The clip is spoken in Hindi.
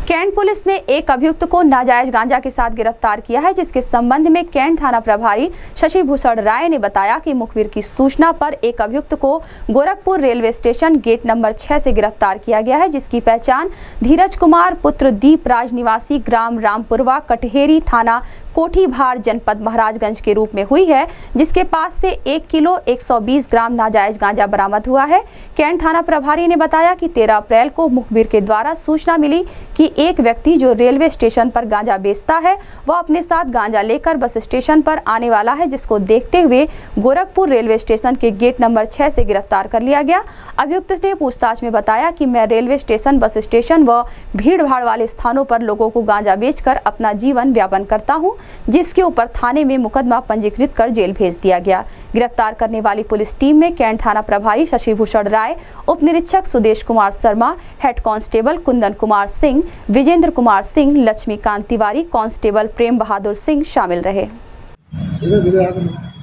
कैंट पुलिस ने एक अभियुक्त को नाजायज गांजा के साथ गिरफ्तार किया है, जिसके संबंध में कैंट थाना प्रभारी शशि भूषण राय ने बताया कि मुखबिर की सूचना पर एक अभियुक्त को Gorakhpur railway station gate number 6 से गिरफ्तार किया गया है, जिसकी पहचान धीरज कुमार पुत्र दीप राज निवासी ग्राम रामपुरवा कटहेरी थाना कोठीभार जनपद महाराजगंज के रूप में हुई है, जिसके पास से 1 किलो 120 ग्राम नाजायज गांजा बरामद हुआ है। कैंट थाना प्रभारी ने बताया कि 13 अप्रैल को मुखबिर के द्वारा सूचना मिली कि एक व्यक्ति जो रेलवे स्टेशन पर गांजा बेचता है वह अपने साथ गांजा लेकर बस स्टेशन पर आने वाला है, जिसको देखते हुए गोरखपुर रेलवे स्टेशन के गेट नंबर 6 से गिरफ्तार कर लिया गया। अभियुक्त ने पूछताछ में बताया कि मैं रेलवे स्टेशन, बस स्टेशन व भीड़ भाड़ वाले स्थानों पर लोगों को गांजा बेचकर अपना जीवन व्यापन करता हूं, जिसके ऊपर थाने में मुकदमा पंजीकृत कर जेल भेज दिया गया। गिरफ्तार करने वाली पुलिस टीम में कैंट थाना प्रभारी शशि भूषण राय, उप निरीक्षक Sudesh Kumar Sharma, head constable Kundan Kumar Singh, Vijendra Kumar Singh, Laxmikant Tiwari, constable Prem Bahadur Singh शामिल रहे।